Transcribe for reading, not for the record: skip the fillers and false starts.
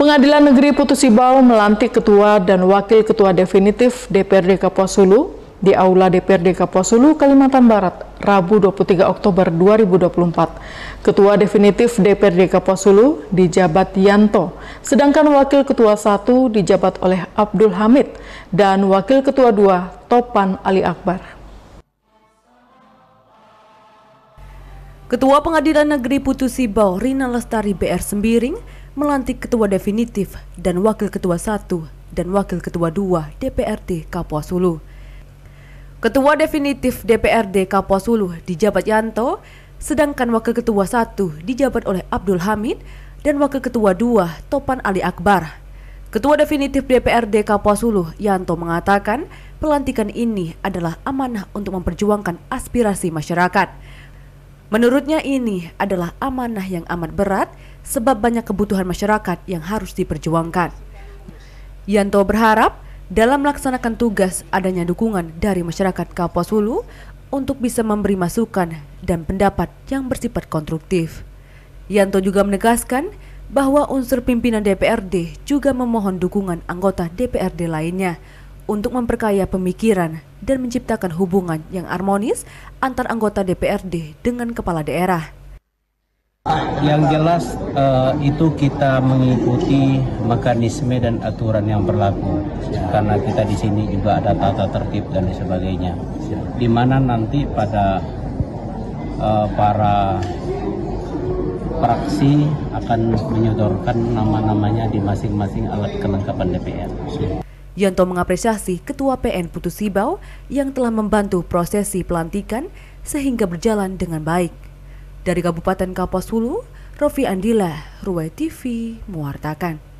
Pengadilan Negeri Putu Sibau melantik Ketua dan Wakil Ketua Definitif DPRD Kapuas Hulu di Aula DPRD Kapuas Hulu, Kalimantan Barat, Rabu 23 Oktober 2024. Ketua Definitif DPRD Kapuas Hulu dijabat Yanto, sedangkan Wakil Ketua 1 dijabat oleh Abdul Hamid dan Wakil Ketua 2 Topan Ali Akbar. Ketua Pengadilan Negeri Putu Sibau Rina Lestari BR Sembiring melantik Ketua Definitif dan Wakil Ketua 1 dan Wakil Ketua 2 DPRD Kapuas Hulu. Ketua Definitif DPRD Kapuas Hulu dijabat Yanto, sedangkan Wakil Ketua 1 dijabat oleh Abdul Hamid dan Wakil Ketua 2 Topan Ali Akbar. Ketua Definitif DPRD Kapuas Hulu Yanto mengatakan pelantikan ini adalah amanah untuk memperjuangkan aspirasi masyarakat. Menurutnya ini adalah amanah yang amat berat sebab banyak kebutuhan masyarakat yang harus diperjuangkan. Yanto berharap dalam melaksanakan tugas adanya dukungan dari masyarakat Kapuas Hulu untuk bisa memberi masukan dan pendapat yang bersifat konstruktif. Yanto juga menegaskan bahwa unsur pimpinan DPRD juga memohon dukungan anggota DPRD lainnya untuk memperkaya pemikiran dan menciptakan hubungan yang harmonis antar anggota DPRD dengan kepala daerah. Yang jelas itu kita mengikuti mekanisme dan aturan yang berlaku, karena kita di sini juga ada tata tertib dan sebagainya, di mana nanti pada para fraksi akan menyodorkan nama-namanya di masing-masing alat kelengkapan DPR. Yanto mengapresiasi Ketua PN Putu Sibau yang telah membantu prosesi pelantikan sehingga berjalan dengan baik. Dari Kabupaten Kapuas Hulu, Rofi Andila, Ruwai TV, mewartakan.